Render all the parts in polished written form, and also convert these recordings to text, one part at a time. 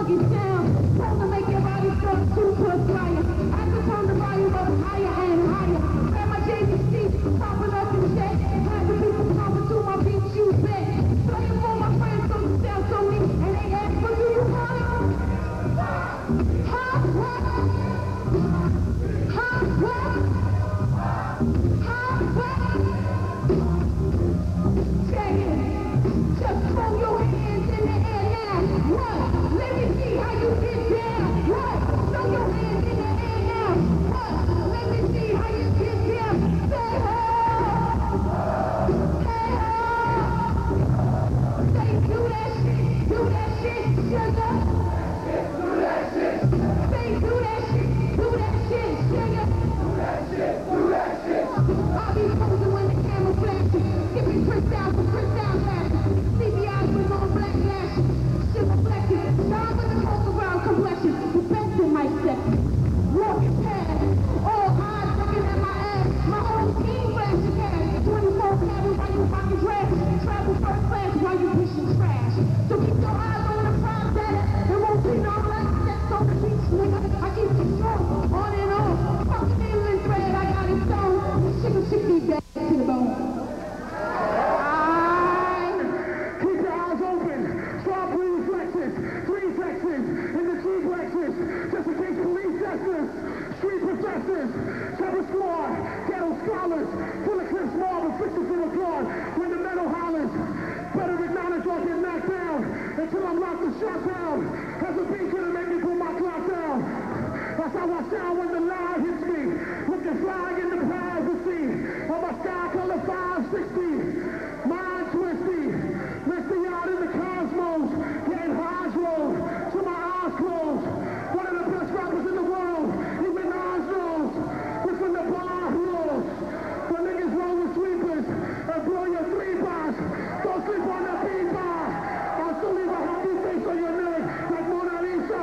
funky sound. Told to make your body start super flying. I can turn the volume up higher and higher. Grab my JVC, popping up and shit. Have the people pumping to my beats, you bet. Playing for my friends, so the sound on me. And they ask for you, what? Hot what? Hot what? Hot what? Check it. Just throw your hands in the air now. What? Let me see how you get down. What? Throw your hands in the air now. What? Let me see how you get down. Say ho! Hey ho! Say do that shit, sugar. Do that shit. Say do that shit, sugar. Do that shit. I'll be posing when the camera flashes. Give me Chris down for Chris down lashes. CBI with on black lashes. Shit reflected. Now with the smoke around complexion. The best in my section. Walking past. All eyes looking at my ass. My whole team flashing cash. 24 cabins while you rockin' trash. Travel first class while you pushing trash. So keep your eyes on the prize that there won't be no black steps on the beach, nigga. I keep it strong. On and on. Fucking needle and thread. I got it sewn. Shit me back to the bone. Keep your eyes open. Sharp reflexes, reflexes, in the G-plexes, just in case police testers, street professors, terror squad, ghetto scholars, full of clips, marble, fixes in the guard, when the metal hollers, better acknowledge or get knocked down, until I'm locked and shot down, as a beat couldn't make me put my clock down. That's how I sound when the line hits me, looking flying in the privacy of my sky color 560, mind twisty, misty out in the cosmos, getting hydro to my eyes closed. One of the best rappers in the world, even eyes knows. We're from the bar rules. The niggas roll with sweepers and blow your 3 bars. Don't sleep on the beat-bar. I'll still leave a happy face on your neck like Mona Lisa.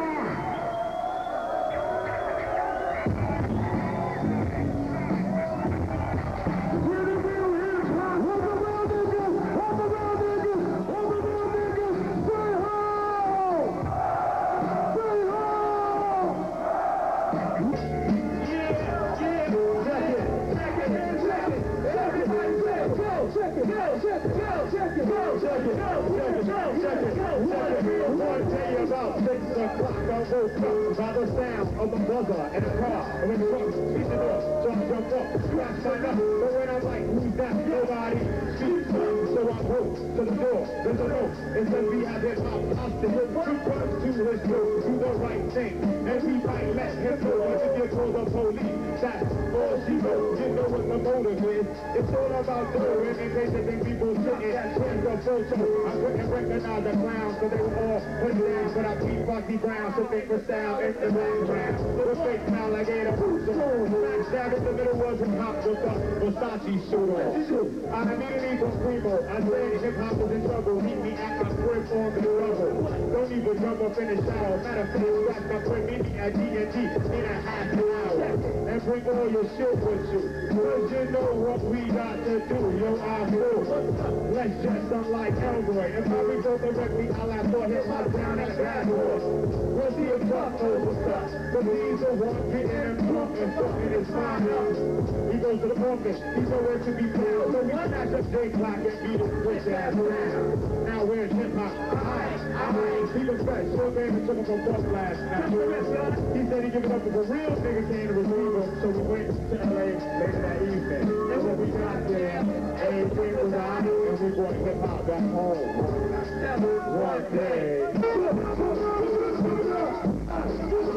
By the sound of the buzzer in a car, and when the truck speeds it off, jump up, scratch my up. But when I'm like, who's that? Nobody speaks. So I go to the door, there's a note. It says we have hip hop hostage. Two birds to his throat, do the right thing. And we might let him know if you call the police. That's all she knows. You know what the motive is. It's all about doing and basically people sitting at twins of photo. I couldn't recognize the clowns, so they were all put down. But I keep Bucky Brown, so think for sound in the background. The fake alligator boots on. Smack dab in the middle was a cop with a Versace suit on. I immediately go primo. I said hip hop was in trouble. Meet me at my crib on the rubble. Don't even jump up in the shower. Matter of fact, scratch my crib, meet me at D&D in a half an hour. And bring all your shit with you. Cause you know what we got to do. Yo, I'm cool. Let's just unlike Elroy. If I reach over directly, I'll have to hit my down at bad horse. We'll see a truck over stuff. But these are one getting him drunk and fucking his mind up. He goes to the office. He's nowhere to be found. So we snatch up J Clock and beat his bitch ass around. Now where's hip hop? He was fresh. So man took him from bus last night. He said he gave it up if a real nigga came to receive him. So we went to LA later that evening. And when we got there, everything was on and we brought hip hop back home. One day.